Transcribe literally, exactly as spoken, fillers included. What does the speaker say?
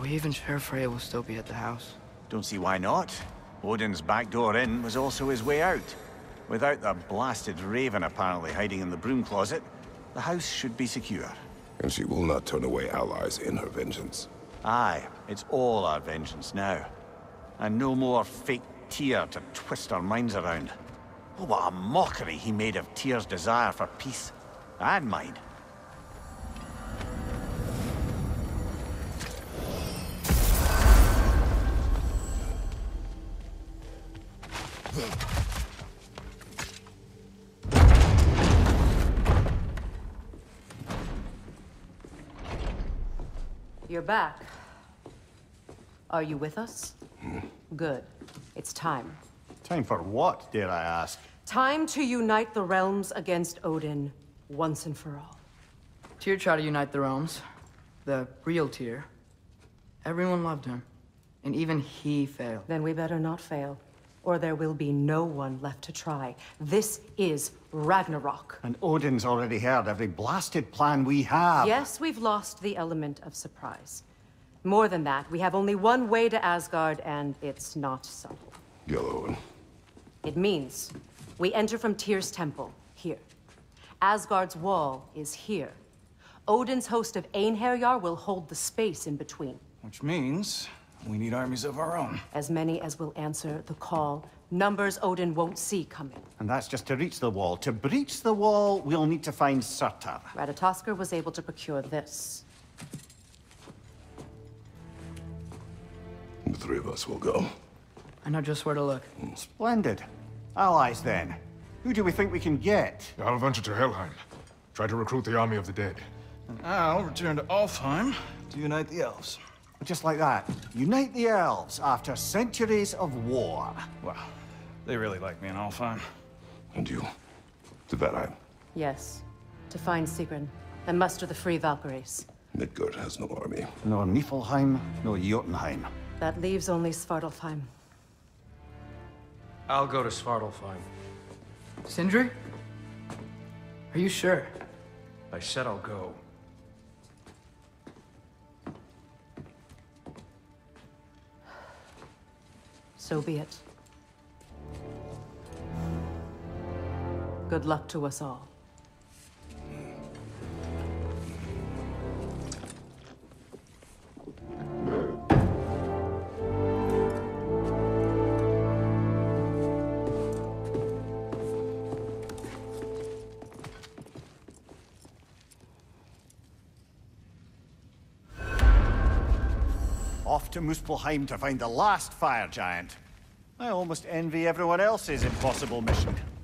we even sure Freya will still be at the house? Don't see why not. Odin's back door in was also his way out. Without the blasted raven apparently hiding in the broom closet, the house should be secure. And she will not turn away allies in her vengeance. Aye, it's all our vengeance now. And no more fake Tyr to twist our minds around. Oh, what a mockery he made of Tyr's desire for peace. And mine. You're back. Are you with us? Good. It's time. Time for what, dare I ask? Time to unite the realms against Odin, once and for all. Tyr tried to unite the realms. The real Tyr. Everyone loved him. And even he failed. Then we better not fail, or there will be no one left to try. This is Ragnarok. And Odin's already heard every blasted plan we have. Yes, we've lost the element of surprise. More than that, we have only one way to Asgard, and it's not subtle. Yellow. It means we enter from Tyr's temple, here. Asgard's wall is here. Odin's host of Einherjar will hold the space in between. Which means we need armies of our own. As many as will answer the call. Numbers Odin won't see coming. And that's just to reach the wall. To breach the wall, we'll need to find Surtur. Ratatoskr was able to procure this. The three of us will go. I know just where to look. Splendid. Allies, then. Who do we think we can get? I'll venture to Helheim. Try to recruit the army of the dead. And I'll return to Alfheim to unite the elves. Just like that. Unite the elves after centuries of war. Well, they really like me in Alfheim. And you? To Valheim. Yes. To find Sigrun and muster the free Valkyries. Midgard has no army. No Niflheim, no Jotunheim. That leaves only Svartalfheim. I'll go to Svartalfheim. Sindri? Are you sure? I said I'll go. So be it. Good luck to us all. Off to Muspelheim to find the last fire giant. I almost envy everyone else's impossible mission.